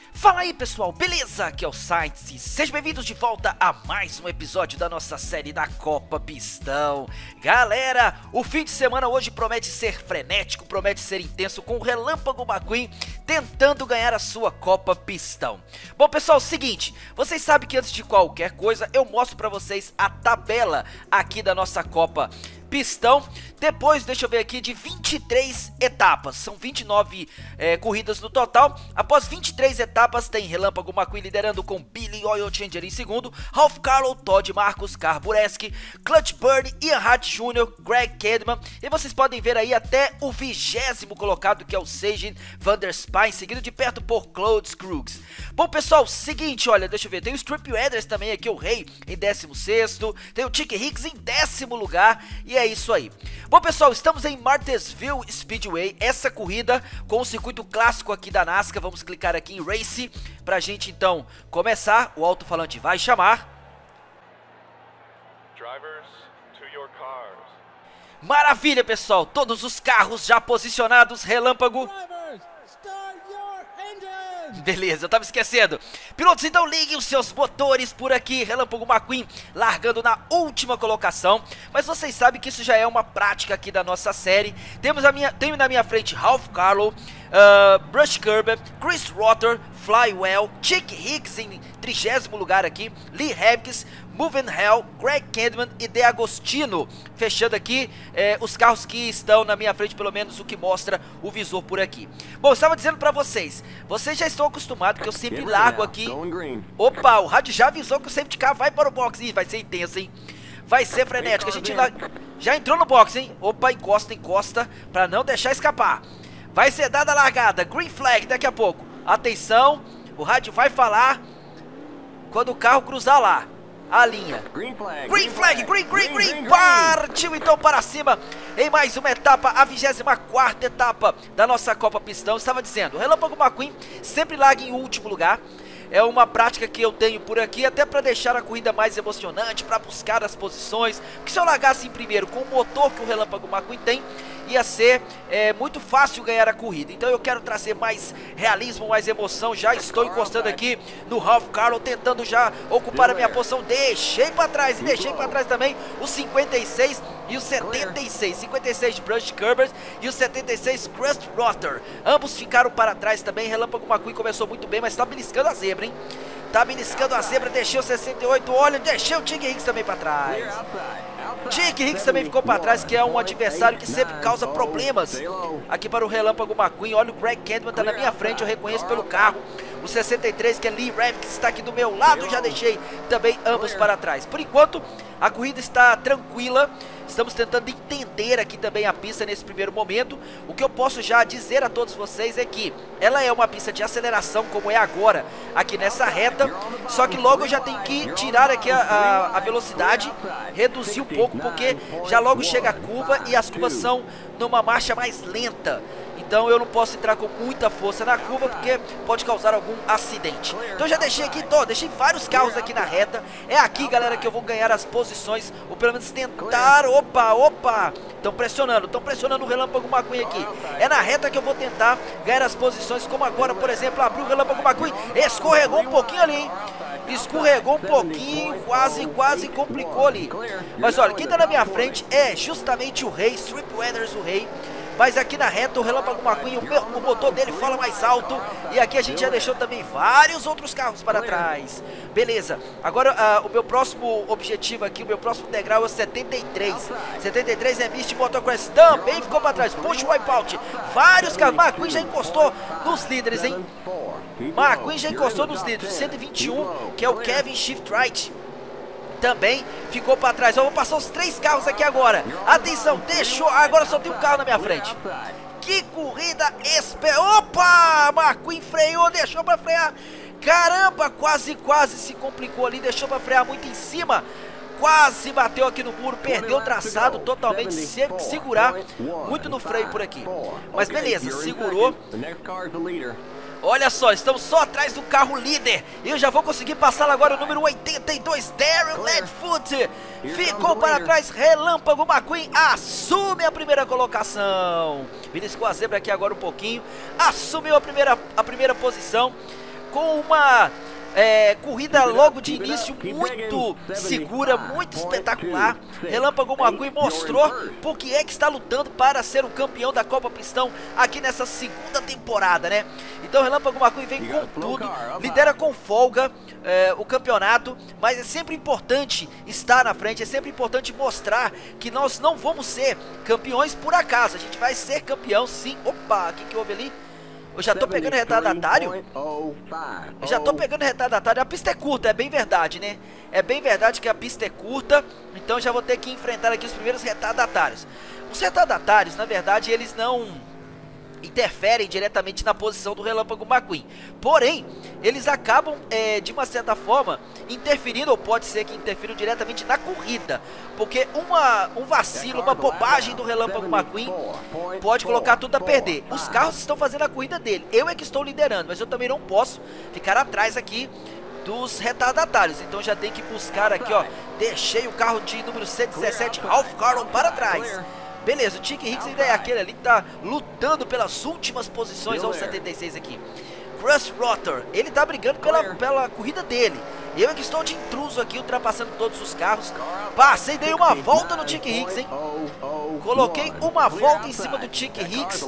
Fala aí pessoal, beleza? Aqui é o Sainz e sejam bem-vindos de volta a mais um episódio da nossa série da Copa Pistão. Galera, o fim de semana hoje promete ser frenético, promete ser intenso, com o Relâmpago McQueen tentando ganhar a sua Copa Pistão. Bom pessoal, seguinte, vocês sabem que antes de qualquer coisa eu mostro pra vocês a tabela aqui da nossa Copa Pistão. Depois, deixa eu ver aqui, de 23 etapas, são 29 corridas no total. Após 23 etapas tem Relâmpago McQueen liderando com Billy Oil Changer em segundo, Ralph Carlo, Todd Marcus, Carbureski, Clutch Burn, Ian Hart Jr., Greg Kedman, e vocês podem ver aí até o 20º colocado, que é o Sage Van der Spine, seguido de perto por Claude Scruggs. Bom pessoal, seguinte, olha, deixa eu ver, tem o Strip Weathers também aqui, o Rei em 16º, tem o Chick Hicks em 10º lugar, e é isso aí. Bom pessoal, estamos em Martinsville Speedway, essa corrida com o circuito clássico aqui da NASCAR. Vamos clicar aqui em Race pra gente então começar. O alto-falante vai chamar. Drivers, to your cars. Maravilha pessoal, todos os carros já posicionados, Relâmpago. Drivers, start your engines! Beleza, eu tava esquecendo. Pilotos, então liguem os seus motores por aqui. Relâmpago McQueen largando na última colocação. Mas vocês sabem que isso já é uma prática aqui da nossa série. Tenho na minha frente Ralph Carlo, Brush Kerber, Chris Rotter, Flywell, Chick Hicks em 30º lugar aqui, Lee Hevkes, Moving Hell, Greg Kedman e De Agostino. Fechando aqui os carros que estão na minha frente, pelo menos o que mostra o visor por aqui. Bom, eu estava dizendo pra vocês já estão acostumados que eu sempre largo aqui. Opa, o rádio já avisou que o safety car vai para o box. Ih, vai ser intenso, hein? Vai ser frenético, a gente já entrou no box, hein? Opa, encosta, pra não deixar escapar. Vai ser dada a largada, green flag daqui a pouco. Atenção, o rádio vai falar quando o carro cruzar lá a linha. Green flag, green, partiu então para cima em mais uma etapa, a 24ª etapa da nossa Copa Pistão. Estava dizendo, o Relâmpago McQueen sempre larga em último lugar. É uma prática que eu tenho por aqui, até para deixar a corrida mais emocionante, para buscar as posições. Porque se eu largasse em primeiro com o motor que o Relâmpago McQueen tem, ia ser muito fácil ganhar a corrida. Então eu quero trazer mais realismo, mais emoção. Já estou encostando aqui no Ralph Carlo, tentando já ocupar a minha posição. Deixei para trás, e deixei para trás também o 56 e o 76. 56 de Brush Kerber e o 76 Chris Rotter. Ambos ficaram para trás também. Relâmpago McQueen começou muito bem, mas está beliscando a zebra, hein? Tá beliscando a zebra, deixei o 68, olha, deixei o Chick Hicks também para trás. Chick Hicks também ficou para trás, que é um adversário que sempre causa problemas aqui para o Relâmpago McQueen. Olha, o Greg Kedman tá na minha frente, eu reconheço pelo carro. O 63, que é Lee Hevkes, que está aqui do meu lado, já deixei também ambos para trás. Por enquanto, a corrida está tranquila. Estamos tentando entender aqui também a pista nesse primeiro momento. O que eu posso já dizer a todos vocês é que ela é uma pista de aceleração, como é agora, aqui nessa reta. Só que logo eu já tenho que tirar aqui a velocidade, reduzir um pouco, porque já logo chega a curva e as curvas são numa marcha mais lenta. Então eu não posso entrar com muita força na curva, porque pode causar algum acidente. Então já deixei aqui, deixei vários carros aqui na reta. É aqui, galera, que eu vou ganhar as posições, ou pelo menos tentar. Opa, estão pressionando o Relâmpago McQueen aqui. É na reta que eu vou tentar ganhar as posições, como agora, por exemplo, abriu o Relâmpago McQueen, escorregou um pouquinho ali, hein? Escorregou um pouquinho, quase complicou ali. Mas olha, quem tá na minha frente é justamente o Rei, Strip Weathers, o Rei. Mas aqui na reta o Relâmpago McQueen, o motor dele fala mais alto. E aqui a gente já deixou também vários outros carros para trás. Beleza, agora o meu próximo objetivo aqui, o meu próximo degrau é o 73. 73 é Mist Motocross, também ficou para trás. Puxa o wipeout, vários carros. McQueen já encostou nos líderes, hein? McQueen já encostou nos líderes. 121, que é o Kevin Shiftwright, também ficou para trás. Eu vou passar os 3 carros aqui agora. Atenção, deixou. Agora só tem um carro na minha frente. Que corrida Opa! McQueen freou, deixou para frear. Caramba, quase se complicou ali. Deixou para frear muito em cima. Quase bateu aqui no muro, perdeu o traçado totalmente. Teve que segurar muito no freio por aqui. Mas beleza, segurou. Olha só, estamos só atrás do carro líder. E eu já vou conseguir passar agora o número 82, Darren Ledfoot. Ficou para trás, Relâmpago McQueen assume a primeira colocação. Beliscou a zebra aqui agora um pouquinho. Assumiu a primeira posição. com uma corrida logo de início muito segura, muito espetacular. Relâmpago McQueen mostrou por que é que está lutando para ser o campeão da Copa Pistão aqui nessa segunda temporada, né? Então Relâmpago McQueen vem com tudo, lidera com folga o campeonato, mas é sempre importante estar na frente, é sempre importante mostrar que nós não vamos ser campeões por acaso, a gente vai ser campeão sim. Opa, o que houve ali? Eu já tô pegando retardatário? Eu já tô pegando retardatário. A pista é curta, é bem verdade, né? É bem verdade que a pista é curta. Então já vou ter que enfrentar aqui os primeiros retardatários. Os retardatários, na verdade, eles não interferem diretamente na posição do Relâmpago McQueen. Porém, eles acabam, de uma certa forma, interferindo, ou pode ser que interfiram diretamente na corrida. Porque um vacilo, uma bobagem do Relâmpago McQueen pode colocar tudo a perder. Os carros estão fazendo a corrida dele. Eu é que estou liderando, mas eu também não posso ficar atrás aqui dos retardatários. Então já tem que buscar aqui, ó. Deixei o carro de número 117, Ralph Carlon, para trás. Beleza, o Chick Hicks ainda é aquele ali que tá lutando pelas últimas posições ao 76 aqui. Chris Rotter, ele tá brigando pela corrida dele. Eu é que estou de intruso aqui, ultrapassando todos os carros. Passei, dei uma volta no Chick Hicks, hein? Coloquei uma volta em cima do Chick Hicks.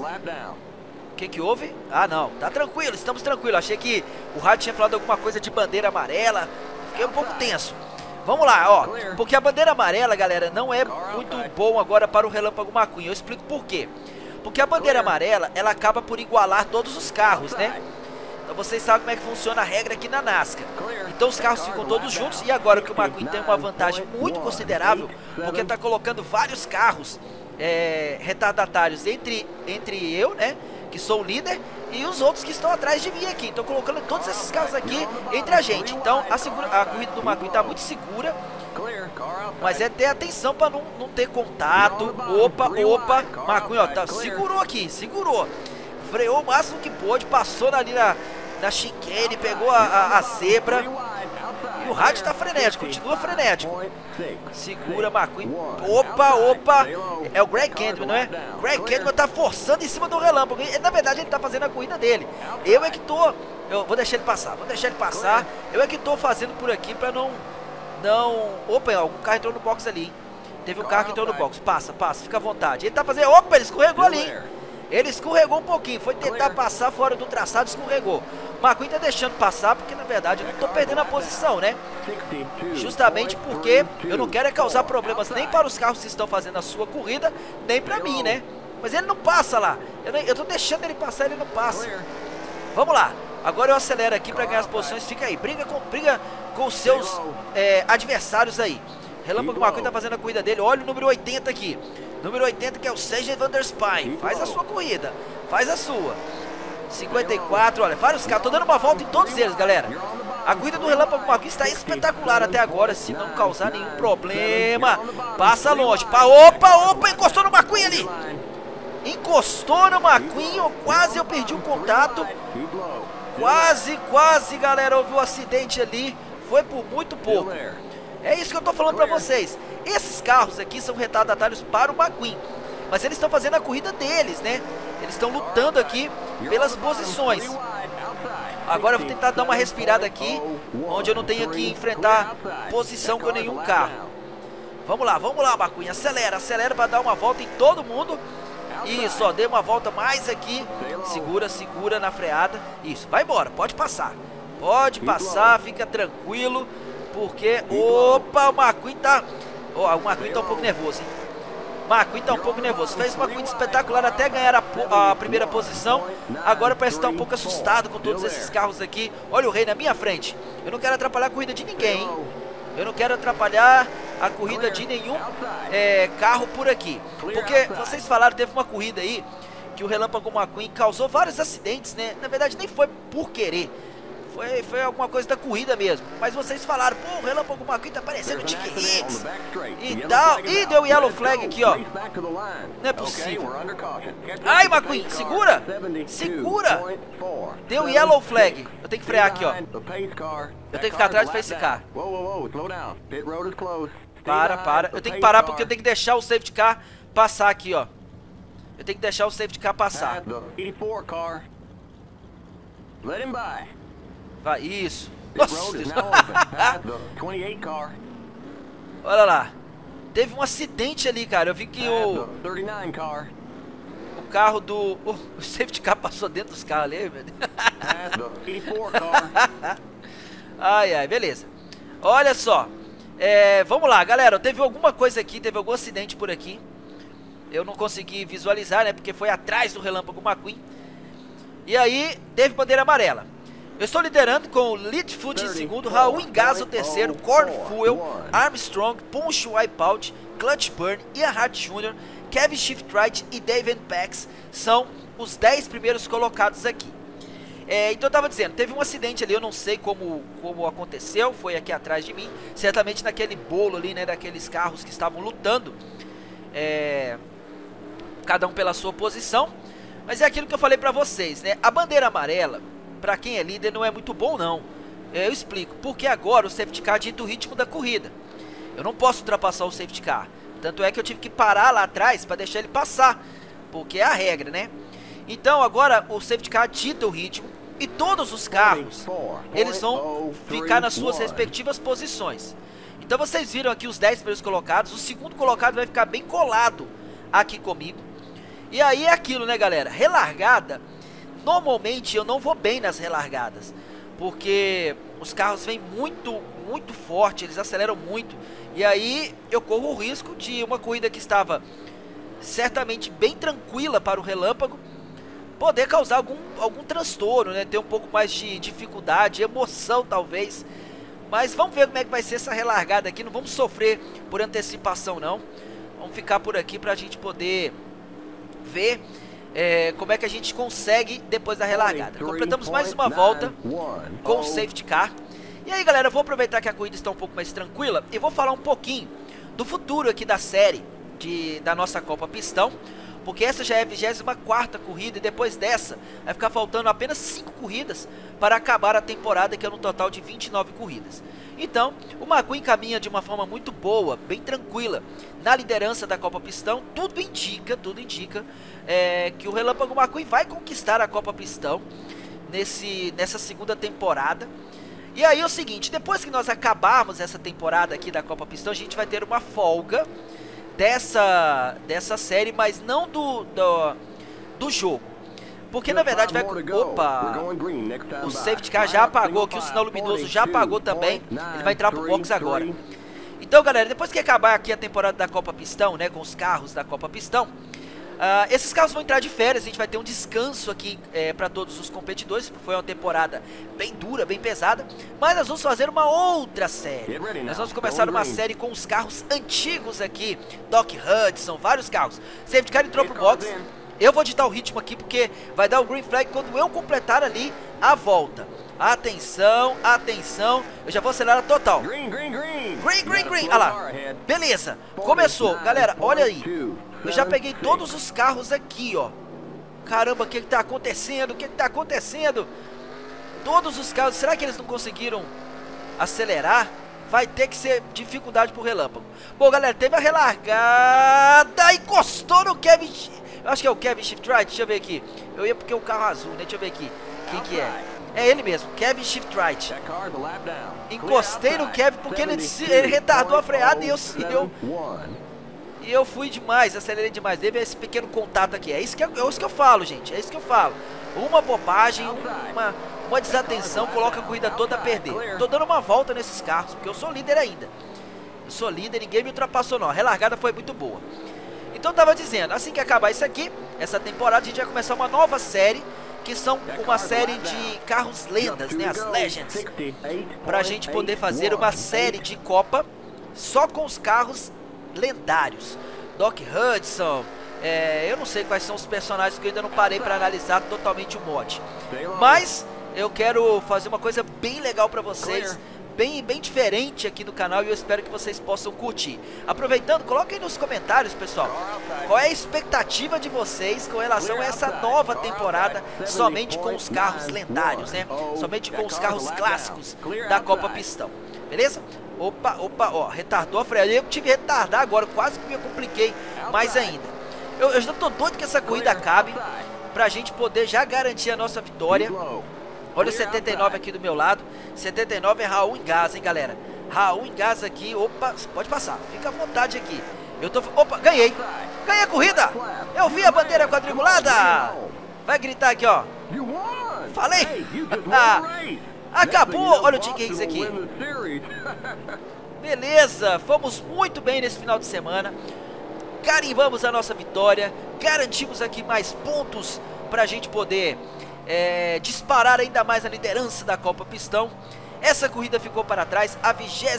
O que houve? Ah, não, tá tranquilo, estamos tranquilos. Achei que o rádio tinha falado alguma coisa de bandeira amarela. Fiquei um pouco tenso. Vamos lá, ó, porque a bandeira amarela, galera, não é muito bom agora para o Relâmpago McQueen. Eu explico por quê. Porque a bandeira amarela, ela acaba por igualar todos os carros, né? Então vocês sabem como é que funciona a regra aqui na NASCAR. Então os carros ficam todos juntos. E agora que o McQueen tem uma vantagem muito considerável, porque tá colocando vários carros retardatários entre eu, né, que sou o líder, e os outros que estão atrás de mim aqui. Então colocando todos esses carros aqui entre a gente. Então a corrida do McQueen está muito segura, mas é ter atenção para não ter contato. Opa, McQueen, ó, segurou aqui, segurou, freou o máximo que pôde, passou ali na chicane, pegou a zebra. E o rádio tá frenético, continua frenético. Segura, McQueen. Opa. É o Greg Kendrick, não é? Greg Kendrick tá forçando em cima do Relâmpago. E, na verdade, ele tá fazendo a corrida dele. Eu é que tô... Eu vou deixar ele passar, Eu é que tô fazendo por aqui pra não... Opa, algum carro entrou no box ali, hein? Teve um carro que entrou no box. Passa, fica à vontade. Ele tá fazendo... Opa, ele escorregou ali, hein? Ele escorregou um pouquinho. Foi tentar passar fora do traçado, escorregou. O McQueen tá deixando passar porque, na verdade, eu não tô perdendo a posição, né? Justamente porque eu não quero causar problemas nem para os carros que estão fazendo a sua corrida, nem para mim, né? Mas ele não passa lá. Eu tô deixando ele passar, ele não passa. Vamos lá. Agora eu acelero aqui para ganhar as posições. Fica aí. Briga com os seus adversários aí. Relâmpago McQueen tá fazendo a corrida dele. Olha o número 80 aqui. Número 80, que é o Sergio Van der Spine. Faz a sua corrida. Faz a sua. 54, olha, vários carros. Tô dando uma volta em todos eles, galera. A corrida do Relâmpago McQueen está espetacular até agora, se não causar nenhum problema. Passa longe. Opa, encostou no McQueen ali. Encostou no McQueen. Quase eu perdi o contato. Quase, galera. Houve um acidente ali. Foi por muito pouco. É isso que eu tô falando pra vocês. Esses carros aqui são retardatários para o McQueen, mas eles estão fazendo a corrida deles, né? Eles estão lutando aqui pelas posições. Agora eu vou tentar dar uma respirada aqui, onde eu não tenho que enfrentar posição com nenhum carro. Vamos lá, McQueen. Acelera para dar uma volta em todo mundo. Isso, ó, dei uma volta mais aqui. Segura na freada. Isso, vai embora, pode passar. Fica tranquilo. Porque, opa, o McQueen tá... Ó, o McQueen tá um pouco nervoso, hein? McQueen tá um pouco nervoso. Fez uma corrida espetacular até ganhar a primeira posição. Agora parece que tá um pouco assustado com todos esses carros aqui. Olha o rei na minha frente. Eu não quero atrapalhar a corrida de ninguém, hein? Eu não quero atrapalhar a corrida de nenhum carro por aqui. Porque vocês falaram, teve uma corrida aí que o Relâmpago McQueen causou vários acidentes, né? Na verdade nem foi por querer. Foi alguma coisa da corrida mesmo. Mas vocês falaram, pô, o Relâmpago McQueen tá parecendo o Chick Hicks e tal. Ih, deu yellow flag aqui, ó. Não é possível. Ai, McQueen, segura. Deu yellow flag. Eu tenho que frear aqui, ó. Eu tenho que ficar atrás do face car. Para. Eu tenho que parar porque eu tenho que deixar o safety car passar aqui, ó. Eu tenho que deixar o safety car passar. Vai, isso. This Nossa, road is now open. Past the 28 car. olha lá. Teve um acidente ali, cara. Eu vi que Past o the 39 car. carro do... o safety car passou dentro dos carros ali, meu Deus. Past the 84 car. Ai, ai, beleza. Olha só. Vamos lá, galera. Teve alguma coisa aqui, teve algum acidente por aqui. Eu não consegui visualizar, né? Porque foi atrás do Relâmpago McQueen. E aí, teve bandeira amarela. Eu estou liderando com o Leadfoot em segundo, Raul Engaso terceiro, Corn Fuel, Armstrong, Punch Wipeout, Clutch Burn, Ian Hart Jr., Kevin Shiftwright e David Pax são os 10 primeiros colocados aqui. Então eu tava dizendo, teve um acidente ali, eu não sei como aconteceu, foi aqui atrás de mim, certamente naquele bolo ali, né, daqueles carros que estavam lutando, cada um pela sua posição, mas é aquilo que eu falei pra vocês, né, a bandeira amarela, pra quem é líder, não é muito bom não, eu explico, porque agora o safety car dita o ritmo da corrida, eu não posso ultrapassar o safety car, tanto é que eu tive que parar lá atrás pra deixar ele passar, porque é a regra, né, então agora o safety car dita o ritmo, e todos os carros, eles vão ficar nas suas respectivas posições. Então vocês viram aqui os 10 primeiros colocados. O segundo colocado vai ficar bem colado aqui comigo. E aí é aquilo, né, galera? Relargada, normalmente eu não vou bem nas relargadas, porque os carros vêm muito forte, eles aceleram muito. E aí eu corro o risco de uma corrida que estava certamente bem tranquila para o Relâmpago poder causar algum transtorno, né? Ter um pouco mais de dificuldade, emoção talvez. Mas vamos ver como é que vai ser essa relargada aqui. Não vamos sofrer por antecipação não. Vamos ficar por aqui pra gente poder ver como é que a gente consegue depois da relargada. Completamos mais uma volta com o safety car. E aí, galera, eu vou aproveitar que a corrida está um pouco mais tranquila e vou falar um pouquinho do futuro aqui da série da nossa Copa Pistão. Porque essa já é a 24ª corrida e depois dessa vai ficar faltando apenas 5 corridas para acabar a temporada, que é no total de 29 corridas. Então, o McQueen caminha de uma forma muito boa, bem tranquila, na liderança da Copa Pistão. Tudo indica que o Relâmpago McQueen vai conquistar a Copa Pistão nessa segunda temporada. E aí é o seguinte, depois que nós acabarmos essa temporada aqui da Copa Pistão, a gente vai ter uma folga dessa série, mas não do jogo, porque na verdade vai... Opa, o safety car já apagou aqui, o sinal luminoso já apagou também, ele vai entrar pro box agora. Então, galera, depois que acabar aqui a temporada da Copa Pistão, né, com os carros da Copa Pistão, esses carros vão entrar de férias, a gente vai ter um descanso aqui para todos os competidores, foi uma temporada bem dura, bem pesada, mas nós vamos fazer uma outra série. Nós vamos começar uma série com os carros antigos aqui, Doc Hudson, vários carros. Safety car entrou pro box, eu vou ditar o ritmo aqui porque vai dar o green flag quando eu completar ali a volta. Atenção, atenção, eu já vou acelerar total. Green, olha lá, beleza, começou, galera, olha aí. Eu já peguei todos os carros aqui, ó. Caramba, o que tá acontecendo? O que tá acontecendo? Todos os carros, será que eles não conseguiram acelerar? Vai ter que ser dificuldade pro Relâmpago. Bom, galera, teve a relargada, encostou no Kevin... Eu acho que é o Kevin Shiftwright, deixa eu ver aqui. Eu ia porque é o carro azul, né? Deixa eu ver aqui. Quem que é? É ele mesmo, Kevin Shiftwright. Encostei no Kevin porque ele retardou a freada e eu fui demais, acelerei demais. Teve esse pequeno contato aqui. É isso que eu falo, gente. É isso que eu falo. Uma bobagem, uma desatenção coloca a corrida toda a perder. Tô dando uma volta nesses carros, porque eu sou líder ainda. Eu sou líder, ninguém me ultrapassou não. A relargada foi muito boa. Então eu tava dizendo, assim que acabar isso aqui, essa temporada, a gente vai começar uma nova série, que são uma série de carros lendas, né, as Legends, pra gente poder fazer uma série de Copa só com os carros lendários. Doc Hudson, eu não sei quais são os personagens que eu ainda não parei pra analisar totalmente o mod, mas eu quero fazer uma coisa bem legal pra vocês, bem diferente aqui no canal, e eu espero que vocês possam curtir. Aproveitando, coloquem nos comentários, pessoal, qual é a expectativa de vocês com relação a essa nova temporada somente com os carros lendários, né? Somente com os carros clássicos da Copa Pistão, beleza? Opa, ó, retardou a freada. Eu tive que retardar agora, quase que me compliquei mais ainda. Eu já tô doido que essa corrida acabe, pra gente poder já garantir a nossa vitória. Olha o 79 aqui do meu lado. 79 é Raul Engasa, hein, galera. Raul Engasa aqui. Opa, pode passar. Fica à vontade aqui. Eu tô... Opa, ganhei. Ganhei a corrida. Eu vi a bandeira quadriculada. Vai gritar aqui, ó. Falei. Acabou. Olha o Tim Higgs aqui. Beleza. Fomos muito bem nesse final de semana. Carimbamos a nossa vitória. Garantimos aqui mais pontos pra gente poder disparar ainda mais a liderança da Copa Pistão. Essa corrida ficou para trás, a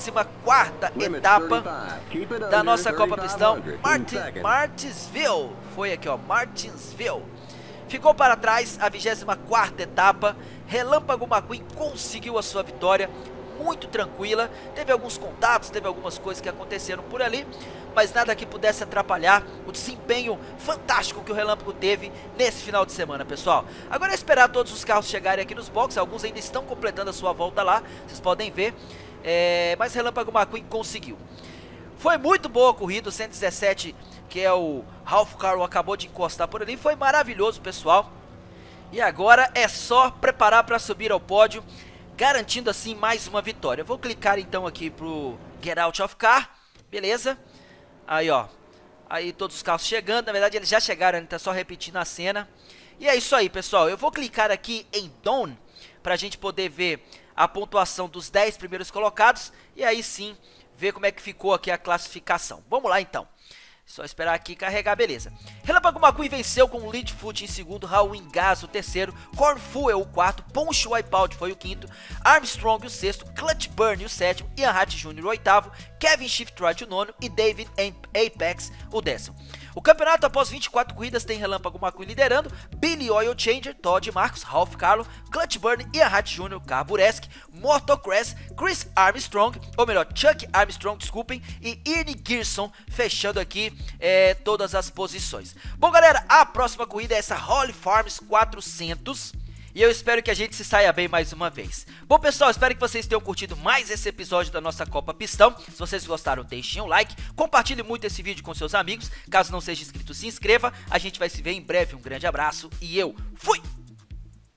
24ª etapa da nossa Copa Pistão, Martinsville, foi aqui ó, Martinsville, ficou para trás a 24ª etapa. Relâmpago McQueen conseguiu a sua vitória, muito tranquila, teve alguns contatos, teve algumas coisas que aconteceram por ali, mas nada que pudesse atrapalhar o desempenho fantástico que o Relâmpago teve nesse final de semana, pessoal. Agora é esperar todos os carros chegarem aqui nos boxes, alguns ainda estão completando a sua volta lá, vocês podem ver, mas Relâmpago McQueen conseguiu. Foi muito boa a corrida, o 117, que é o Ralph Carroll, acabou de encostar por ali, foi maravilhoso, pessoal. E agora é só preparar para subir ao pódio, garantindo assim mais uma vitória. Eu vou clicar então aqui pro Get Out of Car, beleza? Aí ó, aí todos os carros chegando, na verdade eles já chegaram, ele tá só repetindo a cena. E é isso aí, pessoal, eu vou clicar aqui em Done, pra gente poder ver a pontuação dos 10 primeiros colocados. E aí sim, ver como é que ficou aqui a classificação. Vamos lá então. Só esperar aqui carregar, beleza. Relâmpago McQueen venceu com o Leadfoot em segundo, Raul Engasa o terceiro, Cornfuel o quarto, Poncho Wipeout foi o quinto, Armstrong o sexto, Clutch Burn o sétimo, Ian Hatt Jr. o oitavo, Kevin Shiftride o nono e David Apex o décimo. O campeonato após 24 corridas tem Relâmpago McQueen liderando, Billy Oil Changer, Todd Marcos, Ralph Carlo, Clutch Burn, Ian Hatt Jr., Carburesk, Motocross, Chris Armstrong, ou melhor, Chuck Armstrong, desculpem, e Ernie Gerson fechando aqui todas as posições. Bom, galera, a próxima corrida é essa Holly Farms 400. E eu espero que a gente se saia bem mais uma vez. Bom, pessoal, espero que vocês tenham curtido mais esse episódio da nossa Copa Pistão. Se vocês gostaram, deixem um like. Compartilhe muito esse vídeo com seus amigos. Caso não seja inscrito, se inscreva. A gente vai se ver em breve. Um grande abraço e eu fui!